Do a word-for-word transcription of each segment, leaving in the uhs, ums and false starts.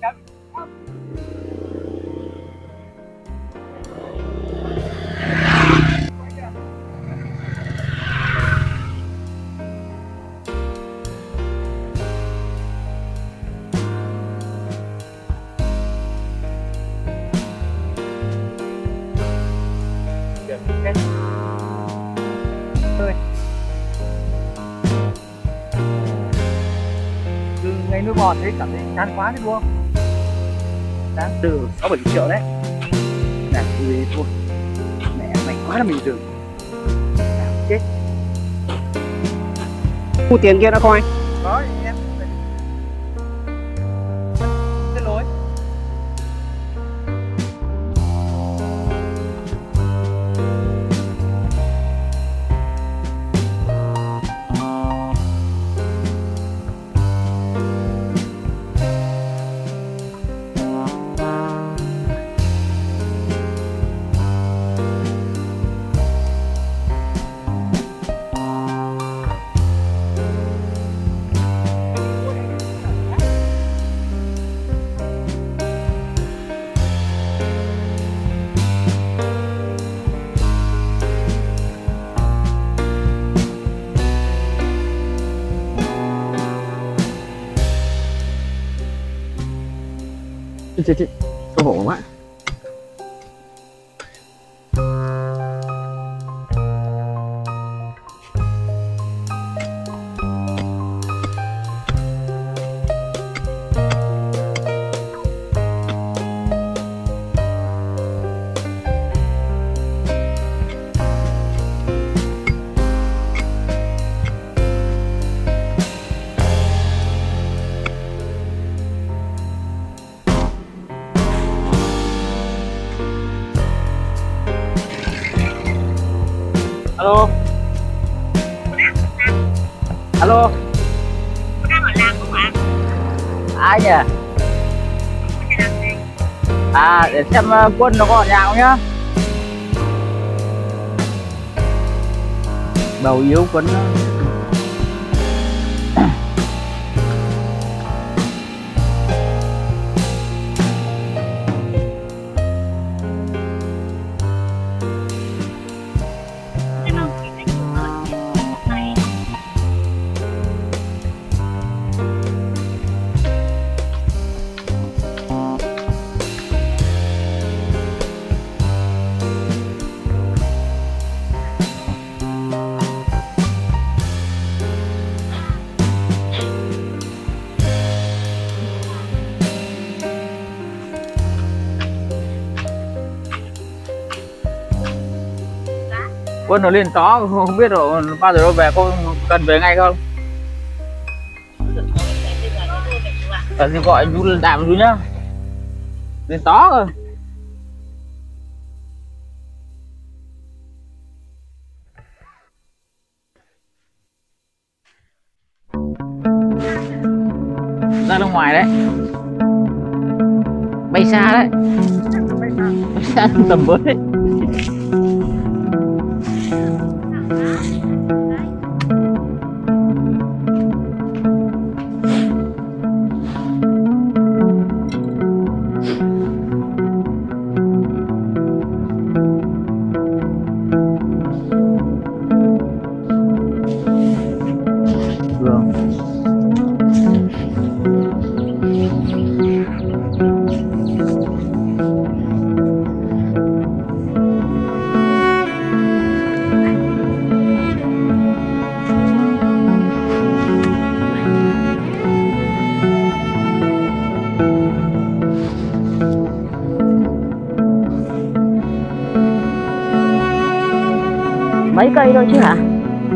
Từ ngày nuôi bò thấy cảm thấy chán quá đấy đúng không? Đáng từ sáu bảy triệu đấy. Này thì thôi. Mẹ mày quá là mình dừng. Nào chết. Thu tiền kia đã không anh? Có em. Xin lỗi. Chết chết, xấu hổ quá. Alo. Alo. Cô đang ở làm không ạ? Ai nhỉ? À để xem uh, Quân nó có ở nhà không nhá. Bầu yếu Quân. Quân nó lên tó không biết rồi bao giờ nó về, có cần về ngay không? Ờ thì gọi chú lên đàm chú nhá. Lên tó rồi. Ra bên ngoài đấy. Bay xa đấy. Bay xa tầm với đấy. Mấy cây thôi chứ hả?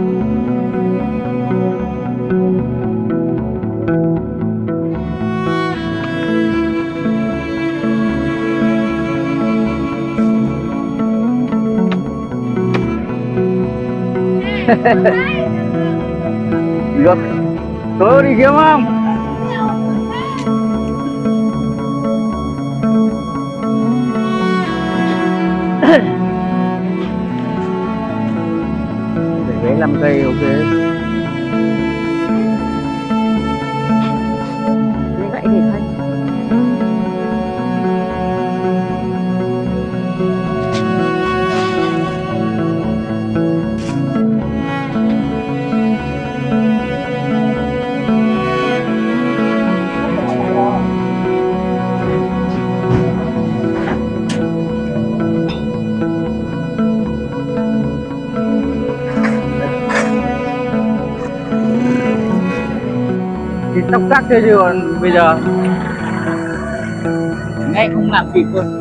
Được. Tôi đi kiếm không? Để lấy năm cây ok. Như vậy thì thôi. thì tóc sắc chơi chứ còn bây giờ nghe không làm kịp luôn.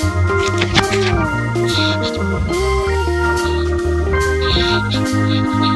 Thank you.